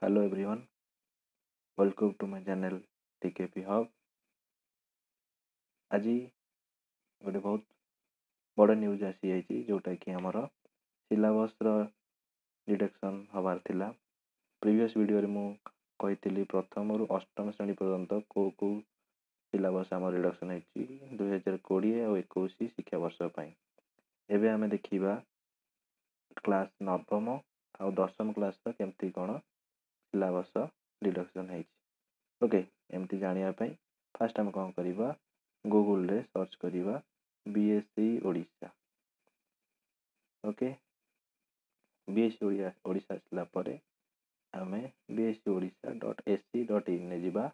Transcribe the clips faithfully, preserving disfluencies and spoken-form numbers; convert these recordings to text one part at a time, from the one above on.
Hello everyone, welcome to my channel T K P Hub. ଆଜି ଗୋଟେ ବହୁତ ବଡ଼ ନ୍ୟୁଜ୍ ଆସିଯାଇଛି ଯେଉଁଟାକି ଆମର ସିଲାବସ୍ର ରିଡକ୍ସନ୍ ହେବାର ଥିଲା। ପ୍ରିଭିୟସ୍ ଭିଡ଼ିଓରେ ମୁଁ କହିଥିଲି ପ୍ରଥମରୁ ଅଷ୍ଟମ ଶ୍ରେଣୀ ପର୍ଯ୍ୟନ୍ତ କେଉଁ କେଉଁ ସିଲାବସ୍ ଆମର ରିଡକ୍ସନ୍ ହେଇଛି ଦୁଇହଜାର କୋଡ଼ିଏ ଆଉ ଏକୋଇଶ ଶିକ୍ଷାବର୍ଷ ପାଇଁ। ଏବେ ଆମେ ଦେଖିବା କ୍ଲାସ୍ ନବମ ଆଉ ଦଶମ କ୍ଲାସ୍ର କେମିତି କ'ଣ ସିଲାବସ୍ ରିଡକ୍ସନ୍ ହେଇଛି। ଓକେ, ଏମିତି ଜାଣିବା ପାଇଁ ଫାର୍ଷ୍ଟ ଆମେ କ'ଣ କରିବା, ଗୁଗୁଲରେ ସର୍ଚ୍ଚ କରିବା BSE Odisha. Okay, BSE Odia Odisha ଆସିଲା ପରେ ଆମେ BSE Odisha dot AC dot ଇନ୍ରେ ଯିବା,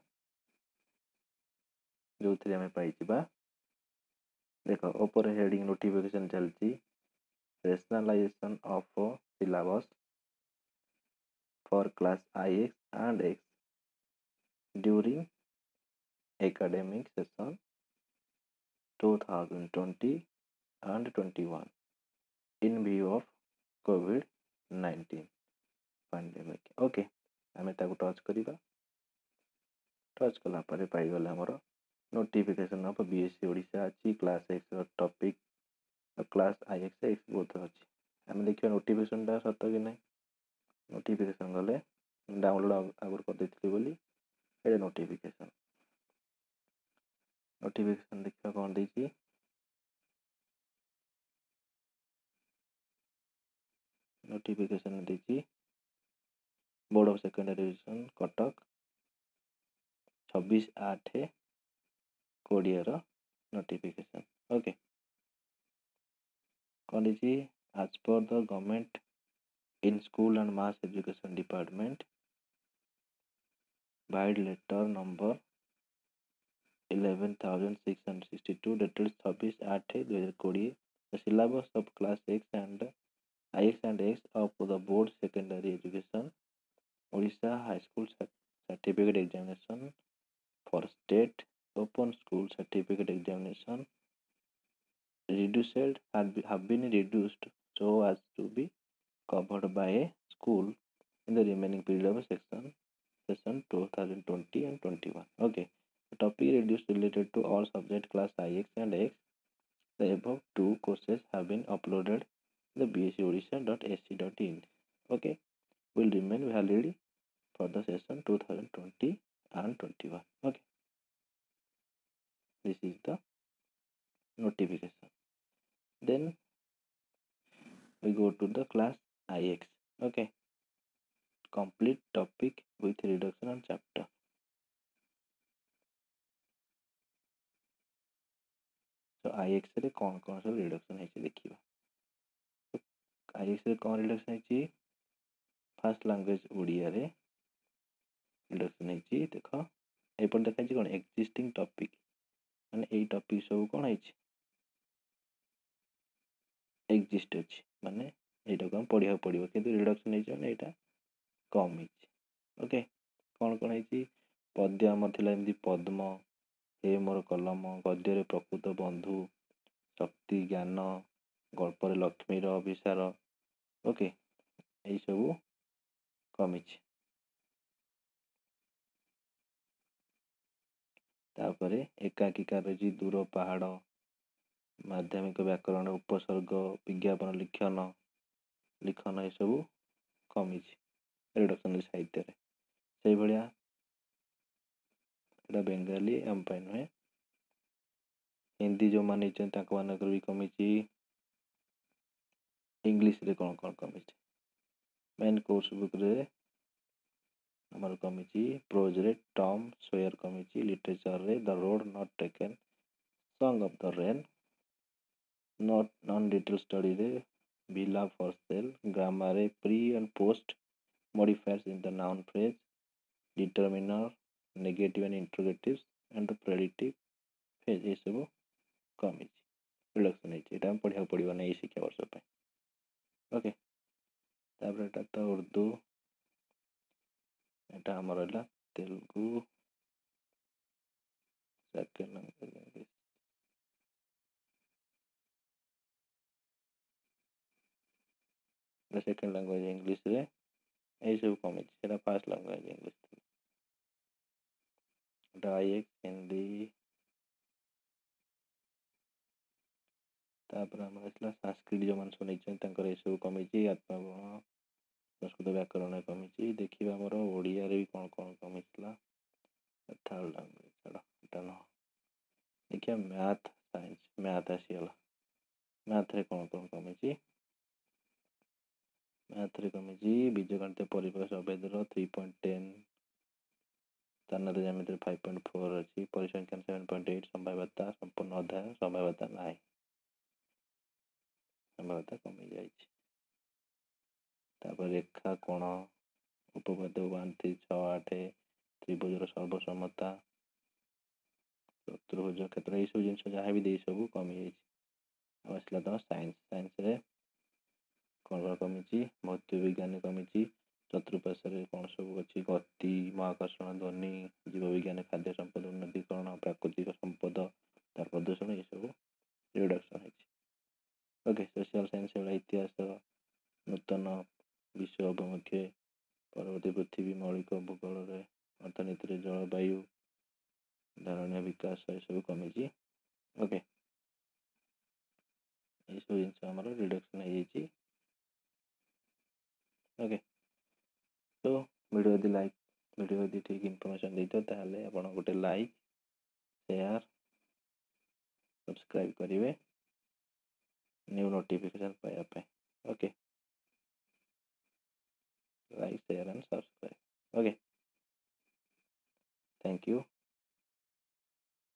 ଯେଉଁଥିରେ ଆମେ ପାଇଯିବା ଦେଖ ଉପରେ ହେଡ଼ିଂ ନୋଟିଫିକେସନ୍ ଚାଲିଛି rationalization of syllabus for class I X and X during academic session twenty twenty and twenty-one in view of COVID nineteen pandemic. Okay, आमे ताकू टच करिबा। टच कला परे पाई गला हमरो नोटिफिकेशन ऑफ बीएससी ओडिशा अछि क्लास एक्स रो topic class I X X both अछि। आमे देखियो नोटिफिकेशन दा सत कि नै। नोटिफिकेशन गले डाउनलोड आगर कर देथिली बोली ए नोटिफिकेशन नोटिफिकेशन देखियो कोन देछि नोटिफिकेशन देछि board of secondary division Cuttack छब्बीस आठ कोड़े रो नोटिफिकेशन। ओके, कौन देछि as per the government in school and mass education department by letter number eleven thousand six hundred sixty-two dated छब्बीस आठ दो हज़ार बीस, the syllabus of class X and I X and X of the board secondary education Odisha high school certificate examination for state open school certificate examination reduced have, have been reduced so as to be covered by a school in the remaining period of section session twenty twenty and twenty-one. Okay, the topic reduced related to all subject class I X and X. The above two courses have been uploaded the b s c odisha dot a c dot in. Okay, will remain valid for the session twenty twenty and twenty-one. Okay, this is the notification. Then we go to the class I X. Okay, complete topic with reduction on chapter. So I X रे कौन कौन सा reduction है देखिए। तो I X रे कौन reduction है, फर्स्ट लैंग्वेज ओडिया रे रिडक्शन है। देख एपट देखा कौन एक्जिस्टिंग टॉपिक माने एई टॉपिक सब कौन है एक्जिस्ट अछि माने एटा को हम पढ़िया पड़िबो किंतु रिडक्शन है माने एटा कम है। ओके, कौन कौन है पद्य आम थिला एमती पद्म हे मोर कलम गद्य प्रकृत बंधु शक्ति ज्ञान गल्पर लक्ष्मीर अभिसार। ओके, यही सब कमी तापरे एकाकिका रही दूर पहाड़ माध्यमिक व्याकरण उपसर्ग विज्ञापन लिखन लिखन ये सब कमी रिडक्शन साहित्य से भाया बेंगाली आम नुहे हिंदी जो मानी मानक भी कमी इंग्लिश रे कौन कौन कमी मेन कोर्स बुक रे आमर कमी प्रोज रे टॉम सोयर कमी लिटरेचर रे the road not taken song of the rain not non detail study रे विला फॉर सेल ग्रामर रे pre and post modifiers in the noun phrase determiner negative and interrogatives and the predictive phase ये सब कमी reduction है पढ़ा पड़ो ना शिक्षा वर्ष पे। ओके, तापर एटा तो उर्दू एटा हमर हला Telugu second language second language English रे ए सब कमी सेटा फर्स्ट लैंग्वेज संस्कृत जो मान नहीं सब कमी आत्मा संस्कृत व्याकरण कमी देखिए आमर ओडिया भी कौन कौन कमी थर्ड लैंग्वेज छाड़ न देखिए मैथ साइंस मैथ आसीगला मैथ रे कौन कौन कमी मैथ रे कमी बीज गणित परिवेश अभेदर थ्री पॉइंट टेन स्थान जमिति फाइव पॉइंट फोर अच्छी परिसंख्यान सेवेन पॉइंट एट संभाव्यता संपूर्ण अध्याय संभाव्यता ना संभाव्यता कमी जापर रेखा कोण उपपाद्य वन थ्री छः आठ त्रिभुजर सर्वसम्मता चतुर्भुज क्षेत्र ये सब जिन जहाँ भी सब कमी आसला तुम साइंस साइंस कौन कमी भौतिक विज्ञान कमी चतुर्पार्श्व कौन सब अच्छी गति महाकर्षण ध्वनि जीव विज्ञान खाद्य संपद उन्नतीकरण प्राकृतिक संपद तार प्रदूषण ये सब रिडक्शन है ओके सोशल साइंस इतिहास नूतन विश्व अभिमुखे परवर्ती पृथ्वी मौलिक भूगोल अर्थनीति जलवायु धारणीय विकास ये सब कमी ओके ये सब जिन रिडक्शन है ओके तो वीडियो यदि लाइक वीडियो यदि ठीक इनफॉरमेशन देते ताहले आपण गोटे लाइक शेयर सब्सक्राइब करेंगे न्यू नोटिफिकेशन पाइबा okay like share and subscribe okay thank you.